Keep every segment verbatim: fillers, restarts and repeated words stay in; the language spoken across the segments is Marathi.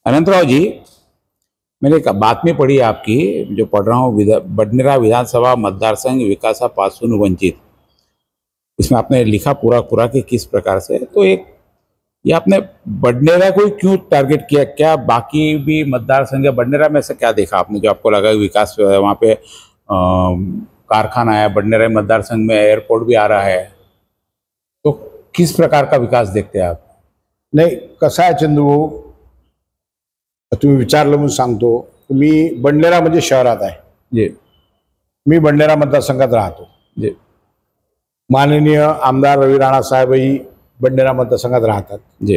अनंतराव जी, मैंने एक बातमी पढ़ी आपकी, जो पढ़ रहा हूँ, विधा, बडनेरा विधानसभा मतदार संघ विकासापासून वंचित। इसमें आपने लिखा पूरा पूरा कि किस प्रकार से, तो एक ये आपने बडनेरा को क्यों टारगेट किया? क्या बाकी भी मतदार संघ है? बडनेरा में से क्या देखा आपने जो आपको लगा विकास वहाँ पे आ, कारखाना है, बडनेरा मतदार संघ में एयरपोर्ट भी आ रहा है, तो किस प्रकार का विकास देखते हैं आप? नाही, कसा आहे चंदू भाऊ, तुम्ही विचारलं म्हणून सांगतो, मी बडनेरा म्हणजे शहरात आहे. जी. मी बडनेरा मतदारसंघात राहतो. जी. माननीय आमदार रवी राणा साहेबही बडनेरा मतदारसंघात राहतात. जी.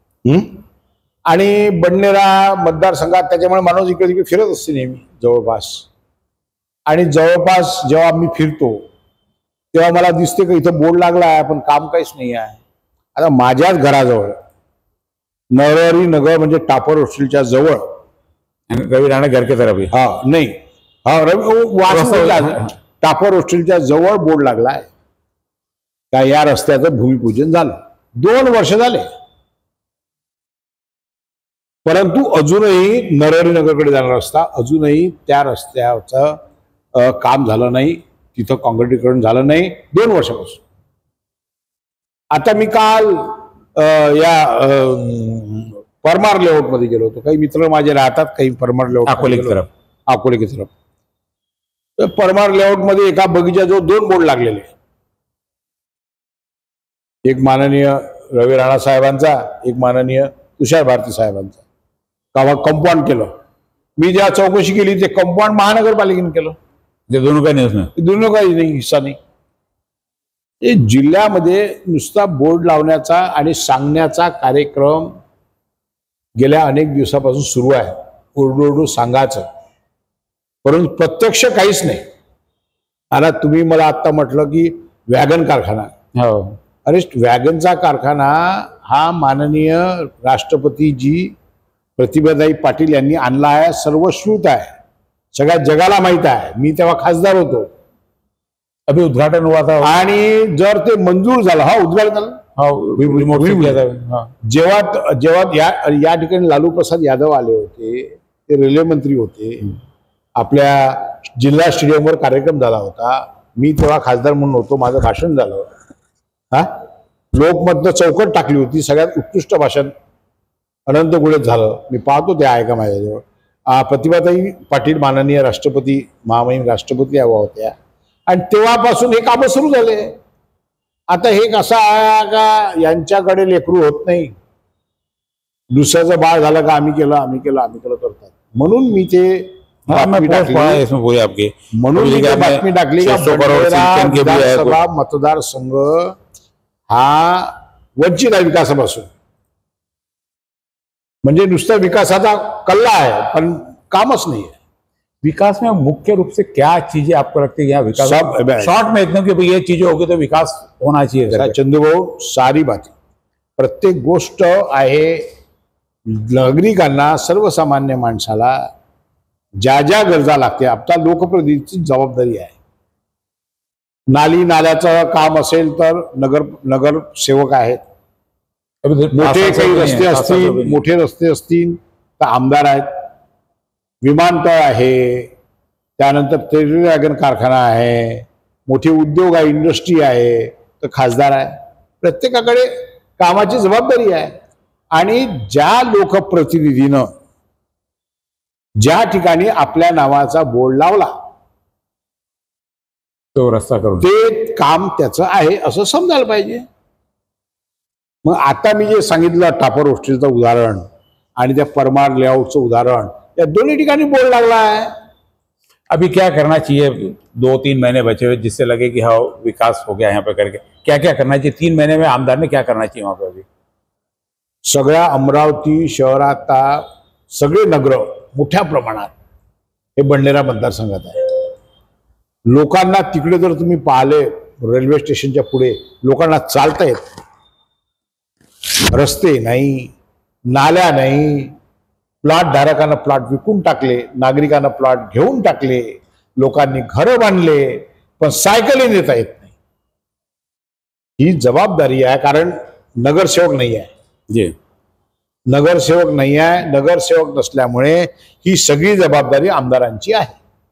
आणि बडनेरा मतदारसंघात त्याच्यामुळे माणूस इकडे तिकडे फिरत असते नेहमी जवळपास. आणि जवळपास जेव्हा मी फिरतो तेव्हा मला दिसते की इथं बोर्ड लागला आहे पण काम काहीच नाही आहे. आता माझ्याच घराजवळ नरहरी नगर म्हणजे टापर हॉस्टेलच्या जवळ, रवी राणा घर के तरफ, हा नाही हा रवी टापर हॉस्टेलच्या जवळ बोर्ड लागलाय का या रस्त्याचं भूमिपूजन झालं. दोन वर्ष झाले, परंतु अजूनही नरहरी नगरकडे जाणारा रस्ता अजूनही त्या रस्त्याचं काम झालं नाही, तिथं काँक्रिटीकरण झालं नाही दोन वर्षापासून. आता मी काल या परमार लेआउट मध्ये गेलो होतो. काही मित्र माझे राहतात, काही परमार लेआउट अकोले की तरफ अकोले की तरफ तर परमार लेआउट मध्ये एका बगीच्याजवळ दोन बोर्ड लागलेले, एक माननीय रवी राणा साहेबांचा, एक माननीय तुषार भारती साहेबांचा. कावा कंपाऊंड केलं. मी ज्या चौकशी केली ते कंपाऊंड महानगरपालिकेने केलं. ते दोनों काही नाही, उसमें दोनों काही नाही, हिस्सा नाही. जिल्ह्यामध्ये नुसता बोर्ड लावण्याचा आणि सांगण्याचा कार्यक्रम गेल्या अनेक दिवसापासून सुरू आहे, ओरडोरडू सांगायचं, परंतु प्रत्यक्ष काहीच नाही. आता तुम्ही मला आता म्हटलं की वॅगन कारखाना, हो, अरे वॅगनचा कारखाना हा माननीय राष्ट्रपतीजी प्रतिभाताई पाटील यांनी आणला आहे, सर्वश्रुत आहे, सगळ्या जगाला माहित आहे. मी तेव्हा खासदार होतो, अभी उद्घाटन हुआ था, आणि जर ते मंजूर झालं, हा उद्घाटन झालं, जेव्हा जेव्हा या या ठिकाणी लालू प्रसाद यादव आले होते, ते रेल्वे मंत्री होते, आपल्या जिल्हा स्टेडियमवर कार्यक्रम झाला होता, मी तेव्हा खासदार म्हणून होतो, माझं भाषण झालं. हा लोकमतनं चौकट टाकली होती, सगळ्यात उत्कृष्ट भाषण अनंत गुळेत झालं. मी पाहतो ते आहे का माझ्याजवळ. प्रतिभाताई पाटील माननीय राष्ट्रपती महामहिम राष्ट्रपती हवा होत्या, आणि तेव्हापासून हे काम सुरू झाले. आता हे कसं आहे का यांच्याकडे लेकरू होत नाही, दुसऱ्याचं बाळ झालं का आम्ही केलं आम्ही केलं आम्ही केलं करतात. म्हणून मी ते बातमी टाकली म्हणून मी ते बातमी टाकली का विधानसभा मतदारसंघ हा वंचित आहे विकासापासून. म्हणजे नुसता विकासाचा कल्ला आहे पण कामच नाही है. विकास में मुख्य रूप से क्या चीजें आपको लगती है यहाँ विकास? शॉर्ट में इतना कि भाई ये चीजें होगी तो विकास होना चाहिए. चंदूभाऊ, सारी बात प्रत्येक गोष्ट आहे, नागरिकांना सर्वसामान्य माणसाला ज्या ज्या गरजा लागते आता लोकप्रतिनिधीची जबाबदारी आहे. नाली नाल्याचं काम असेल तर नगर नगरसेवक आहेत, मोठे काही रस्ते असतील मोठे रस्ते असतील तर आमदार आहेत, विमानतळ आहे, त्यानंतर रेल्वे वॅगन कारखाना आहे, मोठे उद्योग आहे, इंडस्ट्री आहे तर खासदार आहे. प्रत्येकाकडे कामाची जबाबदारी आहे. आणि ज्या लोकप्रतिनिधीनं ज्या ठिकाणी आपल्या नावाचा बोर्ड लावला तो रस्ता करून ते काम त्याचं आहे असं समजायला पाहिजे. मग आता मी जे सांगितलं टापर हॉस्टेलचं उदाहरण आणि त्या परमार लेआउटचं उदाहरण, या दोन्ही ठिकाणी बोर्ड लागला है. अभी क्या करना चाहिए? दो तीन महीने बचे हुए जिससे लगे कि हाँ विकास हो गया यहाँ पे करके, क्या क्या करना चाहिए तीन महीने में? आमदार ने क्या करना चाहिए वहां पे? अभी सगळ्या अमरावती शहरात सगळे नगर मोठ्या प्रमाणात हे बडनेरा मतदारसंघात आहे. लोकांना तिकडे जर तुम्ही पाहिले रेल्वे स्टेशनच्या पुढे लोकांना चालता येत, रस्ते नाही, नाल्या नाही, प्लॉट धारकांना प्लॉट विकून टाकले, नागरिकांना प्लॉट घेऊन टाकले, लोकांनी घरं बांधले, पण सायकली नेता येत नाही. ही जबाबदारी आहे, कारण नगरसेवक नाही आहे. जी नगरसेवक नाही आहे. नगरसेवक नसल्यामुळे ही सगळी जबाबदारी आमदारांची आहे.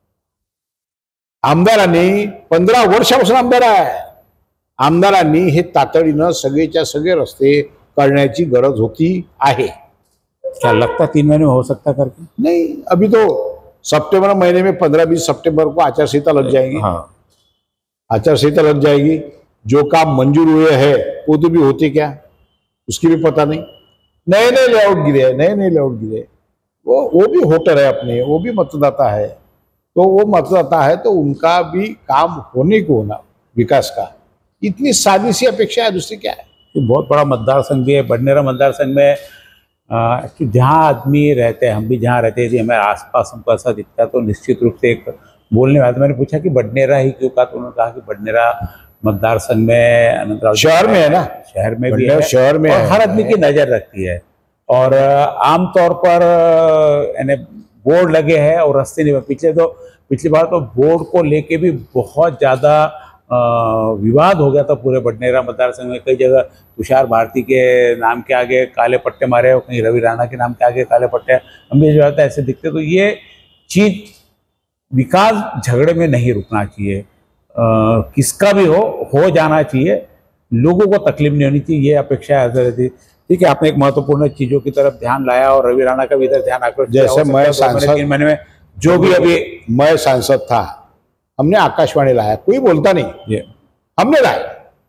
आमदारांनी पंधरा वर्षापासून आमदार आहे. आमदारांनी हे तातडीनं सगळेच्या सगळे रस्ते करण्याची गरज होती आहे. क्या लगता तीन महीने में हो सकता करके? नहीं, अभी तो सितंबर महीने में पंद्रह बीस सितंबर को आचार संहिता लग जाएगी. हाँ, आचार संहिता लग जाएगी. जो काम मंजूर हुए हैं वो तो भी होते क्या उसकी भी पता नहीं. नए नए लेआउट गिरे हैं, नए नए लेआउट गिरे. वो वो भी वोटर है अपने, वो भी मतदाता है. तो वो मतदाता है तो उनका भी काम होने को होना विकास का. इतनी सादी सी अपेक्षा है, दूसरी क्या है. ये बहुत बड़ा मतदार संघ भी है. बडनेरा मतदार संघ में एक्चुअली जहाँ आदमी रहते हैं, हम भी जहाँ रहते हैं, यदि हमारे आसपास हमको ऐसा दिखता है तो निश्चित रूप से एक बोलने वाला. मैंने पूछा कि बडनेरा ही क्यों कहा, तो उन्होंने कहा कि बडनेरा मतदार संघ में अनंतराव शहर में है ना, शहर में भी है, शहर में और है. हर आदमी की नजर रखती है. और आमतौर पर यानी बोर्ड लगे हैं और रास्ते नहीं. पिछले तो पिछली बार तो बोर्ड को लेके भी बहुत ज़्यादा विवाद हो गया था पूरे बडनेरा मतदार संघ में. कई जगह तुषार भारती के नाम के आगे काले पट्टे मारे और कहीं रवि राणा के नाम के आगे काले पट्टे. हमें जो है ऐसे दिखते. तो ये चीज विकास झगड़े में नहीं रुकना चाहिए. आ, किसका भी हो हो जाना चाहिए. लोगों को तकलीफ नहीं होनी चाहिए, ये अपेक्षा ऐसे रहती. ठीक है, आपने एक महत्वपूर्ण चीजों की तरफ ध्यान लाया और रवि राणा का भी इधर ध्यान आकर जैसे मैं सांसद तीन महीने में जो भी अभी मैं सांसद था, हमने आकाशवाणी लाया, कोई बोलता नहीं, हमने लाया.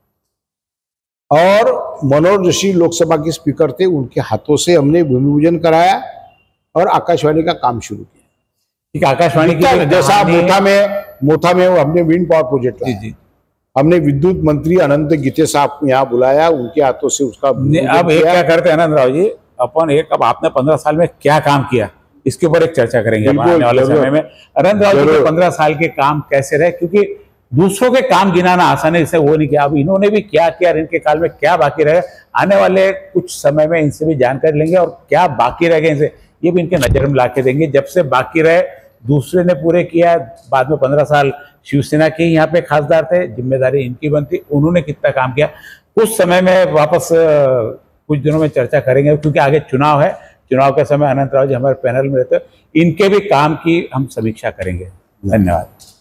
और मनोहर जोशी लोकसभा के स्पीकर थे, उनके हाथों से हमने भूमि पूजन कराया और आकाशवाणी का काम शुरू किया. ठीक, आकाशवाणी की जैसा मोथा में मोथा में हमने विंड पावर प्रोजेक्ट लाया. जी, हमने विद्युत मंत्री अनंत गीते साहब को यहाँ बुलाया, उनके हाथों से उसका. अब एक क्या करते हैं आनंद राव जी, अपन एक अब आपने पंद्रह साल में क्या काम किया इसके ऊपर एक चर्चा करेंगे आने वाले समय में. आनंद राव जी के पंद्रह साल के काम कैसे रहे, क्योंकि दूसरों के काम गिनाना आसान है, इससे वो नहीं किया. अब इन्होंने भी क्या किया, इनके काल में क्या बाकी रहे, आने वाले कुछ समय में इनसे भी जानकारी लेंगे और क्या बाकी रह गए इनसे ये भी इनके नजर में ला के देंगे. जब से बाकी रहे दूसरे ने पूरे किया. बाद में पंद्रह साल शिवसेना के यहाँ पे खासदार थे, जिम्मेदारी इनकी बनती. उन्होंने कितना काम किया कुछ समय में वापस कुछ दिनों में चर्चा करेंगे, क्योंकि आगे चुनाव है. चुनाव के समय अनंत राव जी हमारे पैनल में रहते, इनके भी काम की हम समीक्षा करेंगे. धन्यवाद.